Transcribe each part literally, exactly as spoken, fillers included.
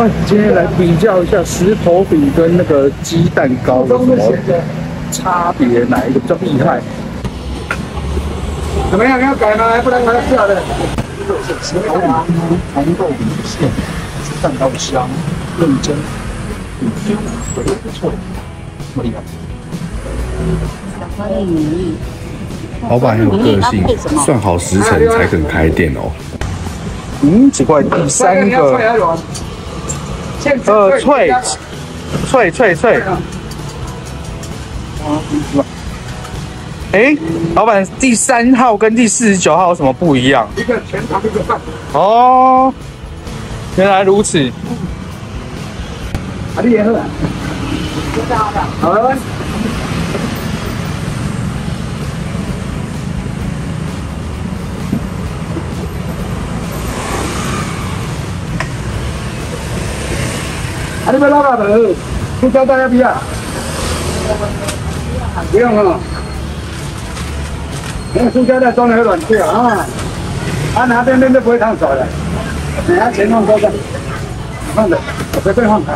那今天来比较一下石头饼跟那个鸡蛋糕有什么差别，哪一个比较厉害？怎么样？要改吗？不然还要下的。石头饼红豆饼馅，鸡蛋糕香，认真，很 Q， 回味不错，这么厉害。 欢迎。 老板很有个性，算好时辰才肯开店哦。 嗯，只怪第三个。呃，脆，脆脆脆。哎，老板，第三号跟第四十九号有什么不一样？一个全糖，一个半。哦，原来如此。啊，你也喝啊？好了。啊，你要拉大的，塑胶袋要不要？不用啊。那个塑胶袋装的会软掉啊，啊拿边边就不会烫手了。你拿钱放多少？放的，我随便放的。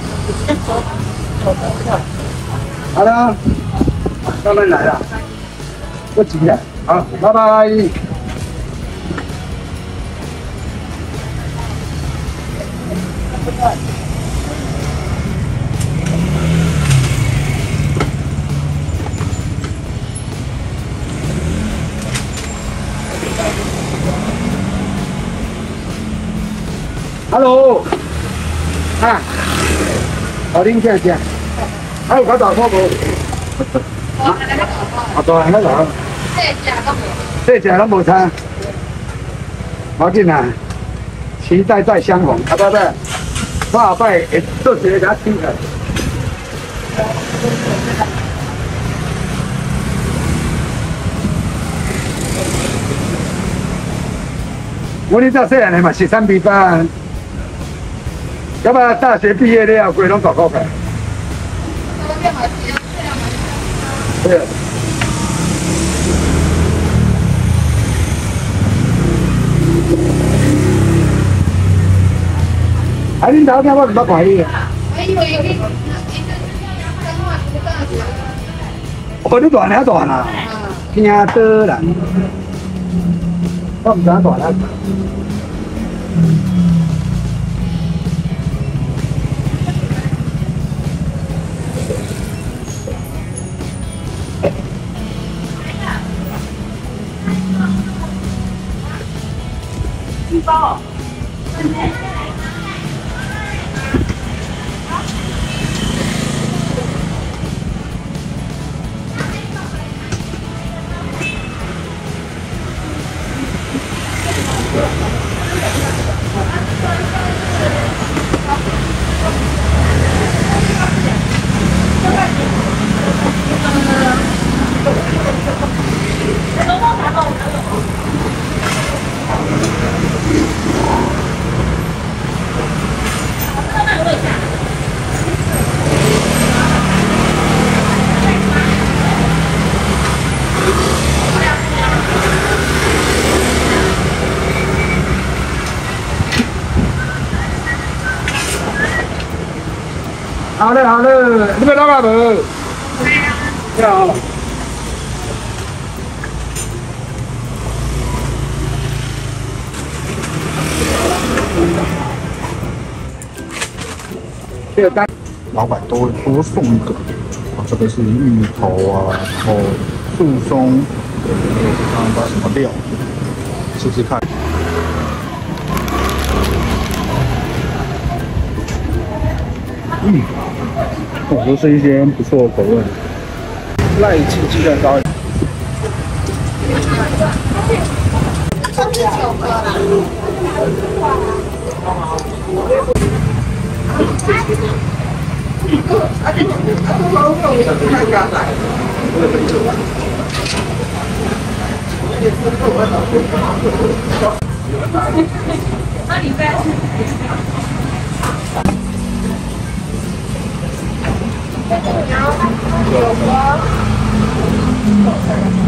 好了，慢慢来了，不急了。好，拜拜。Hello， 啊，我拎下先，还有搞大锅无？啊，啊大汉那个，这只都无，这只拢无差，要紧啊，期待再相逢，啊拜拜，我后摆会做一个给他请客。我你这细汉的嘛是三比八。要不然大学毕业了，规拢搞高开。对。啊，恁头天我唔捌看伊个。我以为有伊。哦，你大领大啦，听倒啦。我唔知大领。一包。好嘞好嘞，你要老爸无？要。这个单，老板都会多送一个。啊，这个是芋头啊，然后素松，还有刚刚不知道什么料，试试看。嗯，哦，都是一些不错的口味。赖记鸡蛋糕。那里边。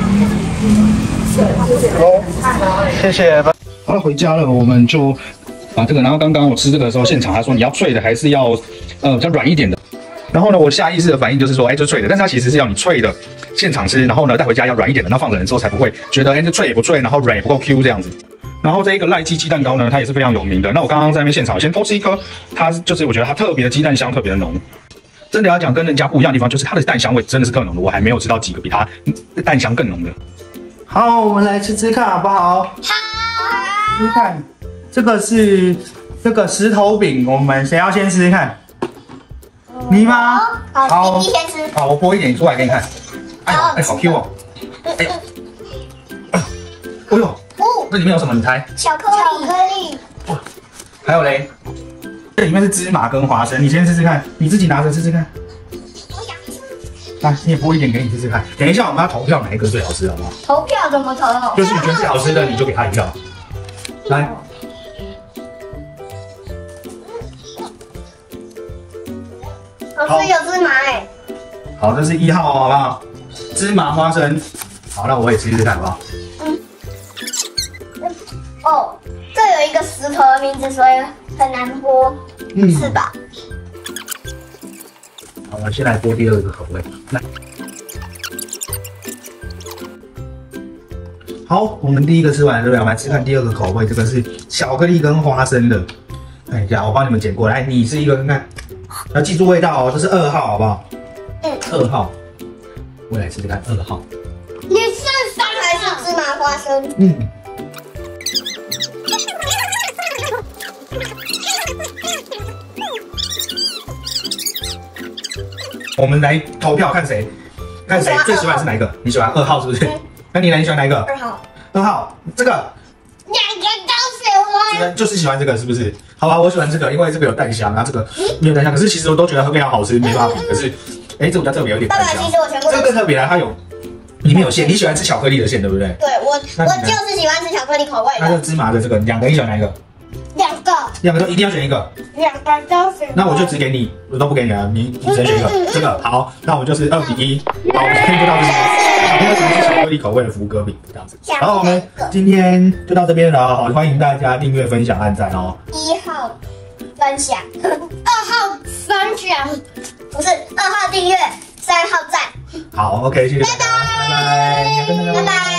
好，谢谢。好，回家了，我们就啊，这个，然后刚刚我吃这个的时候，现场他说你要脆的还是要呃比较软一点的。然后呢，我下意识的反应就是说，哎，这脆的，但是它其实是要你脆的现场吃，然后呢带回家要软一点的，那放冷了之后才不会觉得哎这脆也不脆，然后软也不够 Q 这样子。然后这一个赖鸡鸡蛋糕呢，它也是非常有名的。那我刚刚在那边现场先偷吃一颗，它就是我觉得它特别的鸡蛋香，特别的浓。真的要讲跟人家不一样的地方，就是它的蛋香味真的是更浓的，我还没有吃到几个比它蛋香更浓的。 好，我们来吃吃看好不好？好。吃吃看，这个是这个石头饼，我们谁要先吃吃看？你吗？ 好，你先吃。 好，我剥一点出来给你看。哎呦，哎，好 Q 哦。哎呦，哎呦，哦，这里面有什么？你猜？ 巧克力。巧克力。 哇，还有嘞，这里面是芝麻跟花生，你先吃吃看，你自己拿着吃吃看。 我想吃。 来，你也剥一点给你吃吃看。等一下我们要投票哪一个最好吃，好不好？ 投票怎么投？ 就是你觉得最好吃的，你就给他一票。来。 好吃有芝麻哎。 好，这是一号好不好？芝麻花生。好，那我也吃吃看好不好？ 嗯。哦，这有一个石头的名字，所以很难剥，嗯、是吧？ 好，我们先来剥第二个口味。来。好，我们第一个吃完了，对不对？我们来吃看第二个口味，这个是巧克力跟花生的。看一下，我帮你们剪过来，你吃一个看看。要记住味道哦，这是二号，好不好？嗯，二号，我来试试看二号。 你是三还是芝麻花生？ 嗯。我们来投票看谁，看谁最喜欢是哪一个？你喜欢二号是不是？嗯、那你呢？你喜欢哪一个？ 二号。 二号，这个。 两个都喜欢。 就是喜欢这个是不是？好吧，我喜欢这个，因为这个有蛋香，然后这个没有蛋香，可是其实我都觉得非常好吃，没办法比。可是，哎，这个比较特别，有点蛋香。 其实我全部这个更特别了，它有里面有馅，你喜欢吃巧克力的馅，对不对？ 对，我我就是喜欢吃巧克力口味的。 那就芝麻的这个，两个你喜欢哪一个？ 两个。 两个都一定要选一个。 两个都选。 那我就只给你，我都不给你了，你你只能选一个。这个好，那我们就是二比一。好，我们就到这里。今天是巧克力口味的福哥饼这样子。好，我们今天就到这边了，好，欢迎大家订阅、分享、按赞哦。 一号分享，二号分享，不是二号订阅，三号赞。 好 ，OK，谢谢大家，拜拜，拜拜，拜拜。